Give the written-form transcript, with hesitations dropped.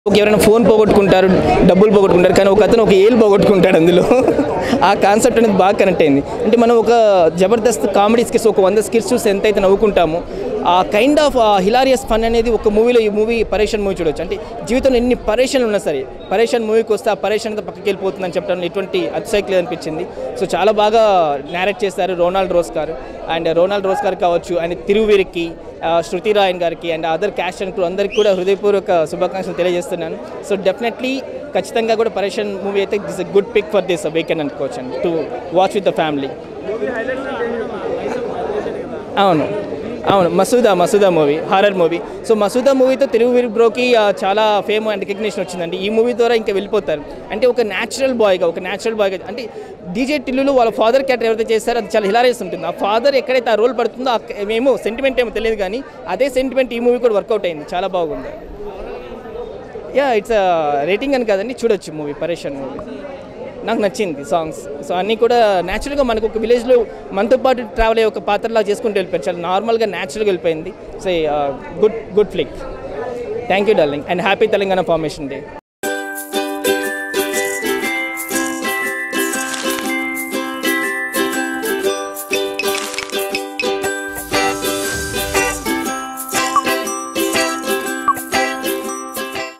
ఎవరైనా ఫోన్ పోగొట్టుకుంటారు, డబ్బులు పోగొట్టుకుంటారు, కానీ ఒక అతను ఒక ఏళ్ళు పోగొట్టుకుంటాడు అందులో. ఆ కాన్సెప్ట్ అనేది బాగా కనెక్ట్ అయింది. అంటే మనం ఒక జబర్దస్త్ కామెడీ స్కిట్స్ ఒక 100 స్కిట్స్ చూసి ఎంతైతే నవ్వుకుంటామో ఆ కైండ్ ఆఫ్ హిలారియస్ ఫన్ అనేది ఒక మూవీలో ఈ మూవీ పరేషన్ మూవీ చూడవచ్చు. అంటే జీవితంలో ఎన్ని పరేషన్లు ఉన్నా సరే పరేషన్ మూవీకి వస్తే ఆ పరేషన్తో పక్కకి వెళ్ళిపోతుందని చెప్పడం ఎటువంటి అతిశయక్లేదు అనిపించింది. సో చాలా బాగా నేరేట్ చేస్తారు రోనాల్డ్ రోస్ గారు. అండ్ రోనాల్డ్ రోస్ గారు కావచ్చు, అండ్ తిరువీర్కి, శృతి రాయన్ గారికి and other cast and crew అందరికీ కూడా హృదయపూర్వక శుభాకాంక్షలు తెలియజేస్తున్నాను. సో డెఫినెట్లీ ఖచ్చితంగా కూడా పరేషన్ మూవీ అయితే this a good pick for this weekend అనుకోవచ్చు అండి, to watch with the family. అవును అవును Masooda movie, horror movie. So Masooda మూవీతో తిరువీర్ బ్రోకి చాలా ఫేమ్ అండ్ రికగ్నిషన్ వచ్చిందండి. ఈ మూవీ ద్వారా ఇంకా వెళ్ళిపోతారు. అంటే ఒక న్యాచురల్ బాయ్గా అంటే డీజే టిల్లులు వాళ్ళ ఫాదర్ క్యారెక్టర్ ఎవరైతే చేస్తారో అది చాలా హిలారియస్ ఉంటుంది. ఆ ఫాదర్ ఎక్కడైతే ఆ రోల్ పడుతుందో మేము సెంటిమెంట్ ఏమో తెలియదు, కానీ అదే సెంటిమెంట్ ఈ మూవీ కూడా వర్కౌట్ అయింది, చాలా బాగుంది. ఇట్స్ రేటింగ్ అని కాదండి, చూడొచ్చు మూవీ. పరేషన్ మూవీ నాకు నచ్చింది. సాంగ్స్ సో అన్నీ కూడా న్యాచురల్గా మనకు ఒక విలేజ్లో మనతో పాటు ట్రావెల్ అయ్యే ఒక పాత్రలా చేసుకుంటూ వెళ్ళిపోయారు. చాలా నార్మల్గా న్యాచురల్గా వెళ్ళిపోయింది. So good flick. Thank you darling, and happy Telangana formation day.